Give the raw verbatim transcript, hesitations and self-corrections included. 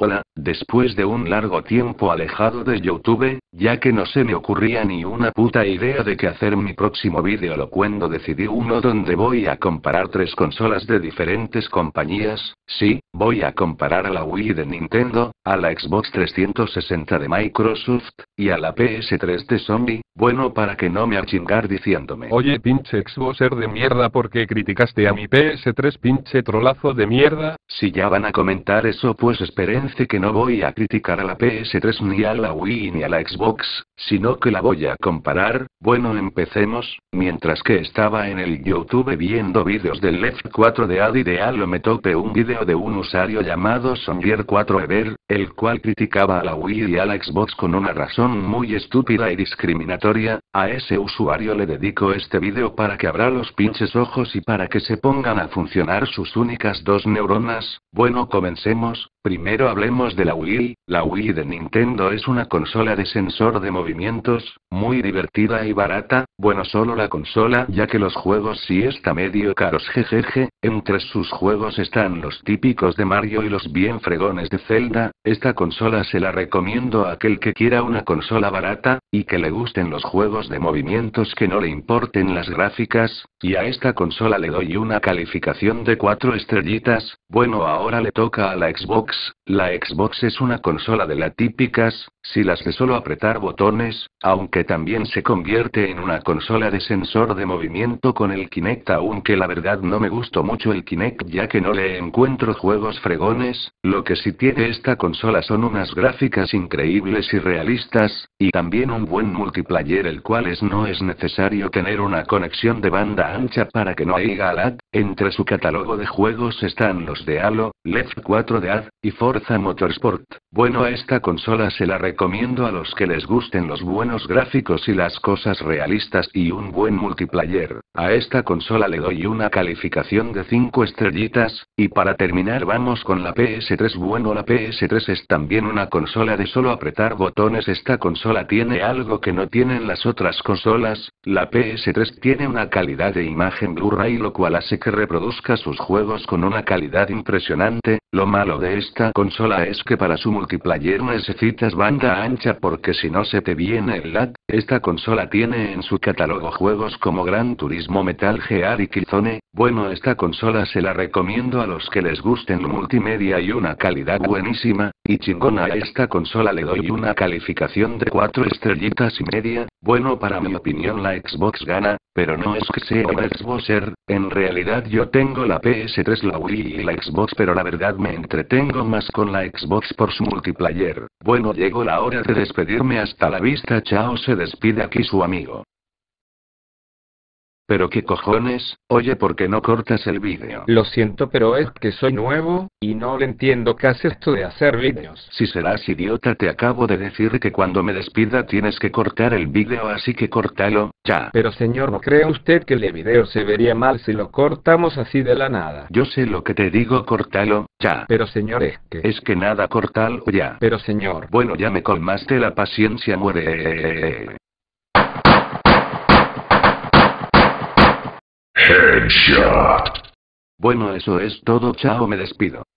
Hola, después de un largo tiempo alejado de YouTube, ya que no se me ocurría ni una puta idea de qué hacer mi próximo vídeo locuendo, decidí uno donde voy a comparar tres consolas de diferentes compañías. Sí, voy a comparar a la Wii de Nintendo, a la Xbox trescientos sesenta de Microsoft, y a la P S tres de Sony. Bueno, para que no me a chingar diciéndome: Oye, pinche Xboxer de mierda, ¿por qué criticaste a mi P S tres, pinche trolazo de mierda? Si ya van a comentar eso, pues espérense que no voy a criticar a la P S tres ni a la Wii ni a la Xbox, sino que la voy a comparar. Bueno, empecemos. Mientras que estaba en el YouTube viendo vídeos del Left cuatro de Ad Idealo, me topé un vídeo de un usuario llamado Sonvier cuatro Ever, el cual criticaba a la Wii y a la Xbox con una razón muy estúpida y discriminatoria. A ese usuario le dedico este vídeo para que abra los pinches ojos y para que se pongan a funcionar sus únicas dos neuronas. Bueno, comencemos. Primero hablemos de la Wii. La Wii de Nintendo es una consola de sensor de movimientos, muy divertida y barata. Bueno, solo la consola, ya que los juegos sí está medio caros, jejeje. Entre sus juegos están los típicos de Mario y los bien fregones de Zelda. Esta consola se la recomiendo a aquel que quiera una consola barata, y que le gusten los juegos de movimientos, que no le importen las gráficas. Y a esta consola le doy una calificación de cuatro estrellitas. Bueno, ahora le toca a la Xbox. La Xbox es una consola de las típicas, si las de solo apretar botones, aunque también se convierte en una consola de sensor de movimiento con el Kinect, aunque la verdad no me gustó mucho el Kinect, ya que no le encuentro juegos fregones. Lo que sí tiene esta consola son unas gráficas increíbles y realistas, y también un buen multiplayer, el cual es no es necesario tener una conexión de banda ancha para que no haya lag. Entre su catálogo de juegos están los de Halo, Left cuatro de Ad, y Forza Motorsport. Bueno, a esta consola se la recomiendo a los que les gusten los buenos gráficos y las cosas realistas y un buen multiplayer. A esta consola le doy una calificación de cinco estrellitas. Y para terminar vamos con la P S tres. Bueno, la P S tres es también una consola de solo apretar botones. Esta consola tiene algo que no tienen las otras consolas. La P S tres tiene una calidad de imagen Blu-ray, lo cual hace que reproduzca sus juegos con una calidad impresionante. Lo malo de esta consola es que para su multiplayer necesitas banda ancha, porque si no se te viene el lag. Esta consola tiene en su catálogo juegos como Gran Turismo, Metal Gear y Killzone. Bueno, esta consola se la recomiendo a los que les gusten lo multimedia y una calidad buenísima y chingona. A esta consola le doy una calificación de cuatro estrellitas y media. Bueno, para mi opinión la Xbox gana, pero no es que sea un Xboxer. En realidad yo tengo la P S tres, la Wii y la Xbox, pero la verdad me entretengo más con la Xbox por su multiplayer. Bueno, llegó la hora de despedirme. Hasta la vista, chao. Se despide aquí su amigo. ¿Pero qué cojones? Oye, ¿por qué no cortas el vídeo? Lo siento, pero es que soy nuevo, y no le entiendo qué hace esto de hacer vídeos. Si serás idiota, te acabo de decir que cuando me despida tienes que cortar el vídeo, así que córtalo, ya. Pero señor, ¿no cree usted que el vídeo se vería mal si lo cortamos así de la nada? Yo sé lo que te digo, córtalo, ya. Pero señor, es que... Es que nada, córtalo ya. Pero señor... Bueno, ya me colmaste la paciencia, muere. Headshot. Bueno, eso es todo, chao, me despido.